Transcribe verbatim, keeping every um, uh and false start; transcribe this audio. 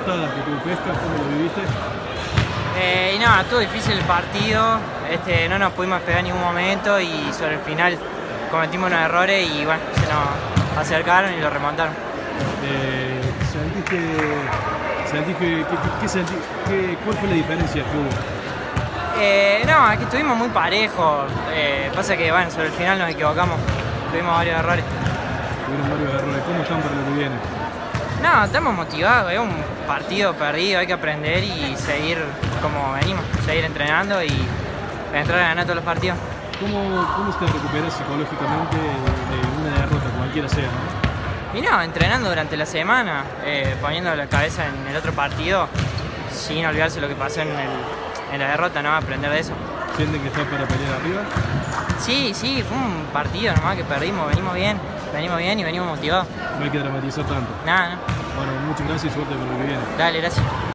remontada que tuvo Pesca, ¿cómo lo viviste? Eh, y nada, estuvo difícil el partido, este, no nos pudimos pegar en ningún momento y sobre el final cometimos unos errores y bueno, se nos acercaron y lo remontaron. Eh, ¿Sentís que, sentís que, que, que, que sentí, que, ¿Cuál fue la diferencia que hubo? Eh, no, es que estuvimos muy parejos, eh, pasa que bueno, sobre el final nos equivocamos, tuvimos varios errores. Tuvieron varios errores, ¿cómo están para lo que viene? No, estamos motivados, es un partido perdido, hay que aprender y seguir como venimos, seguir entrenando y entrar a ganar todos los partidos. ¿Cómo, cómo te recuperas psicológicamente de una derrota, cualquiera sea, ¿no? Y no, entrenando durante la semana, eh, poniendo la cabeza en el otro partido, sin olvidarse lo que pasó en, el, en la derrota, ¿no? Aprender de eso. ¿Sienten que está para pelear arriba? Sí, sí, fue un partido nomás que perdimos, venimos bien, venimos bien y venimos motivados. No hay que dramatizar tanto. Nada, no. Bueno, muchas gracias y suerte con lo que viene. Dale, gracias.